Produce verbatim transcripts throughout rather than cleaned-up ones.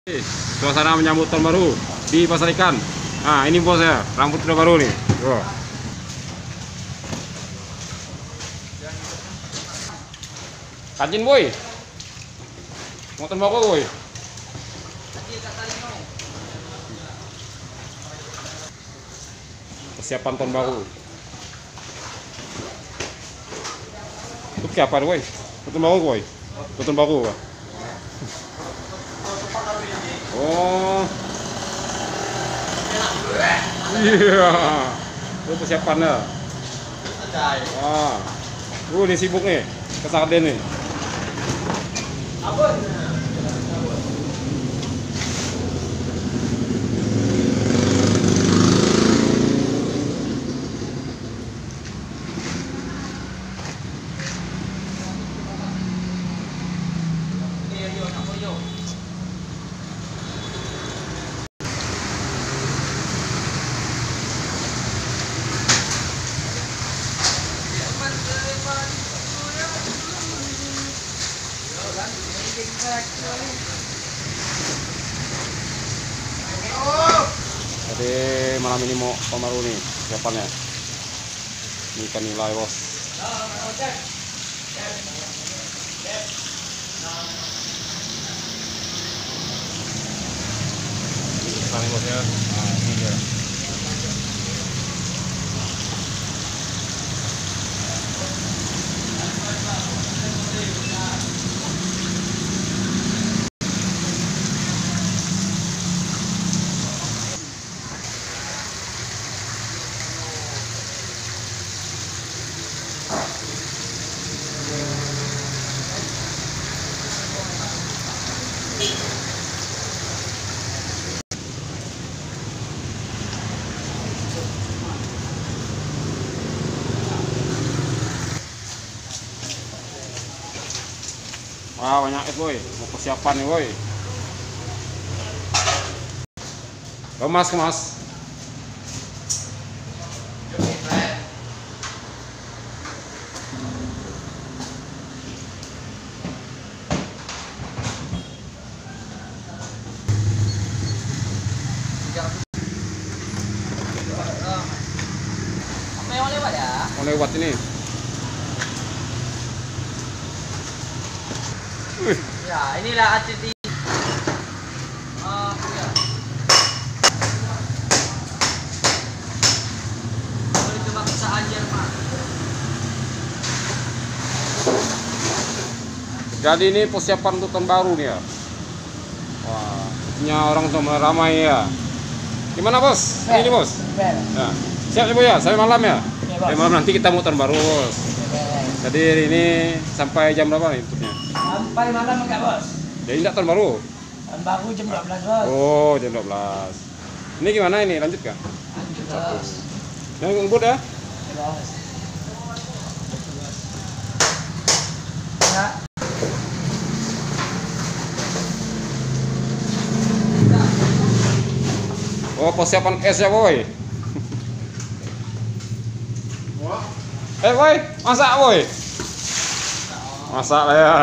Suasana menyambut tahun baru di pasar ikan. Nah, ini bos ya, rambut udah baru nih. Tuh. Kajin boy. Mau tahun baru boy. Persiapan tahun baru. Itu kayak apa boy? Tahun baru boy. Tahun baru. Oh. Iya. Itu persiapannya. Wah. Uh, ini sibuk nih. Kesarden nih. Jadi malam ini mau pemaru nih siapannya. Ini ikan nilai bos. Ini bos ya. Nah, ini dia. Wah, banyak es boy, mau persiapan nih boy. Kemas kemas. Mau lewat ya? Mau lewat ini. Ya, inilah atlet di uh, ya. Boleh coba kesalahan Jerman. Jadi ini persiapan untuk tahun baru nih ya. Wah, punya orang tuh ramai ya. Gimana bos? Ini nih, bos. Nah, siap ya bu ya. Sampai malam ya. Sampai malam nanti kita mau tahun baru bos. Jadi ini sampai jam berapa nih tutupnya? Sampai malam enggak bos? Jadi enggak tahun baru? Tahun baru jam dua belas bos. Oh, jam dua belas. Ini gimana ini? Lanjut kah? Lanjut bos. Yang ngebut ya? Bos. Ya. Oh, persiapan es ya boy. Eh boy, masak boy. Masak lah ya.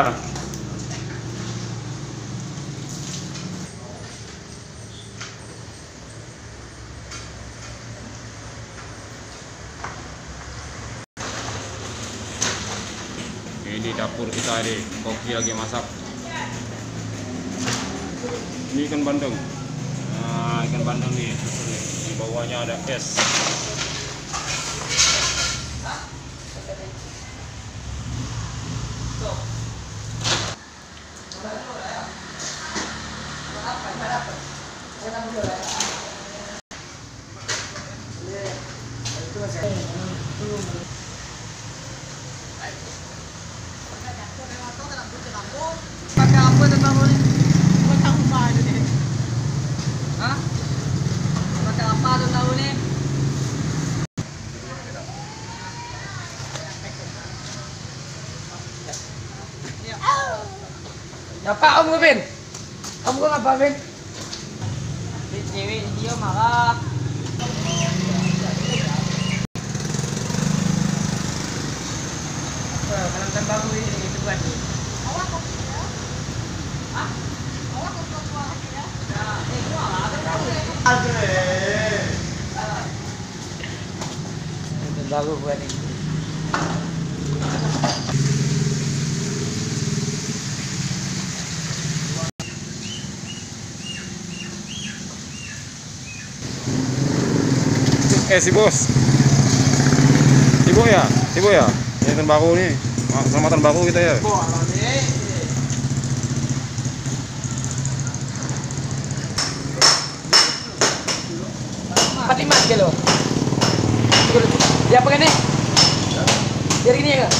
Ini dapur kita nih, koki lagi masak. Ini ikan bandeng. Nah, ikan bandeng nih, di bawahnya ada es. Pakai apa tentang ini? Pakai apa ini? Hah? Pakai apa tentang ini? Ya Pak, Om Gubin. Om Gubin apa, Bin? Cewek dia marah. Kalau baru ini itu buat. Awak kok. Hah? Awak kok keluar ya? Baru buat ini. Eh si bos, ibu ya, ibu ya, ini tahun baru nih, selamat tahun baru kita ya. Empat lima kilo. Dia pakai nih. Biar gini ya kak.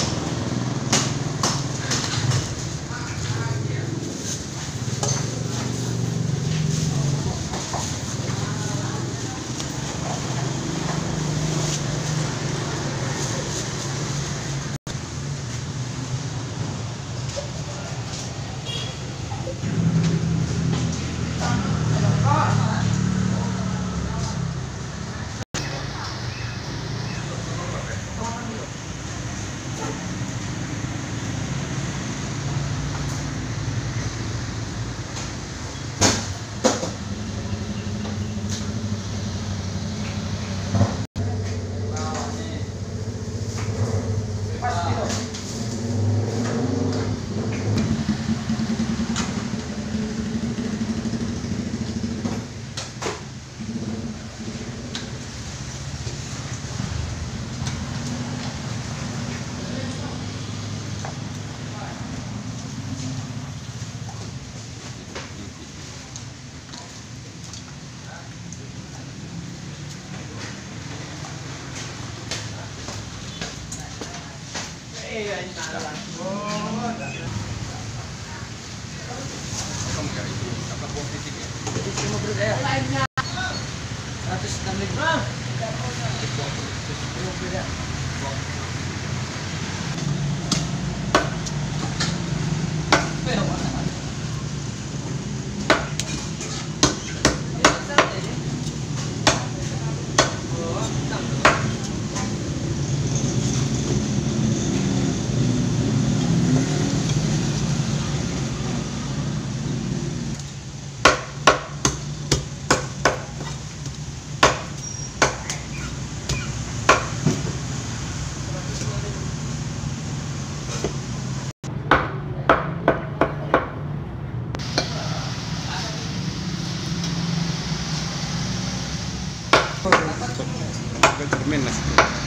Cermin lah.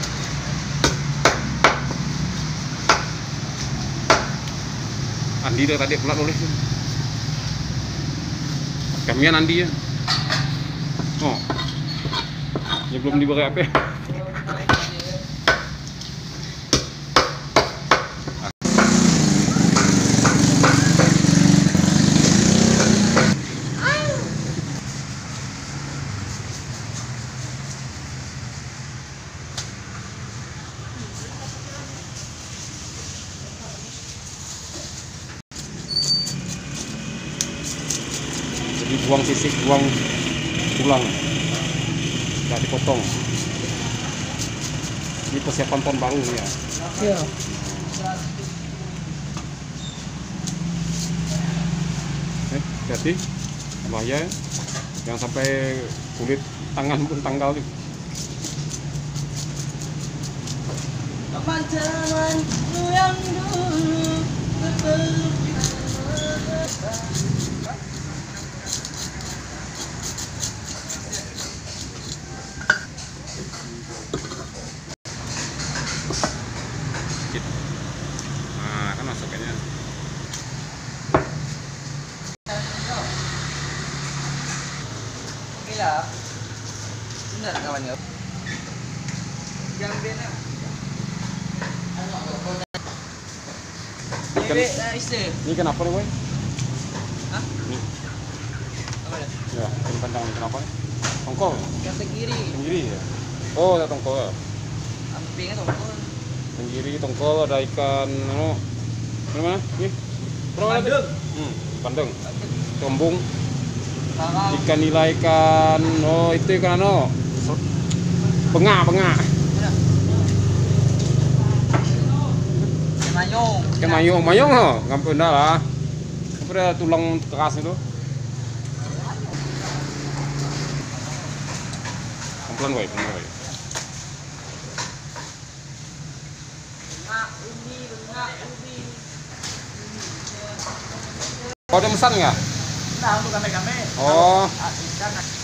Andi dah tadi pelat oleh tu. Kamian Andi ya. Oh. Dia belum diberi apa. Buang sisik, buang tulang, nggak dipotong. Ini persiapan tahun baru nih ya. Iya. Eh, hati, bahaya, jangan sampai kulit tangan pun tanggal nih. Teman-teman yang dulu Nah, kan masuk kayaknya. Oke lah. Benar kawannya. Jangan bena. Ikan, ini kenapa nih, boy? Hah? Ini, Apa ya? ya, ini pandang ini kenapa nih? Tongkol, Yang kiri. tenggiri ya. Oh, ada tongkol ya. Ampingnya tongkol. Tenggiri, tongkol, ada ikan, ano, mana? Ini, berapa lagi? Hmm, bandeng, tombung, Kakak. ikan nila, ikan, oh itu ikan ano, bengak, bengak, Mayong. ikan mayong, mayong loh, ngampun dah lah, apa ada tulang keras itu. pelan boy, pelan boy. Bunga ubi, bunga ubi. Kau ada pesan nggak? Nah, untuk kami-kami. Oh. Ah, ikan.